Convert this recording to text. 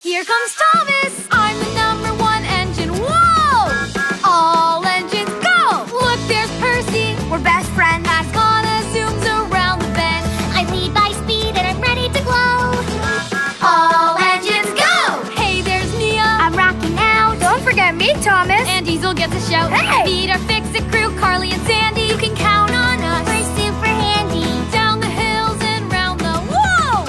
Here comes Thomas! I'm the #1 engine. Whoa! All engines go! Look, there's Percy. We're best friends. Pascana zooms around the bend. I lead by speed and I'm ready to glow. All engines go! Hey, there's Mia. I'm rocking out. Don't forget me, Thomas. And Diesel gets a shout. Hey! Feet are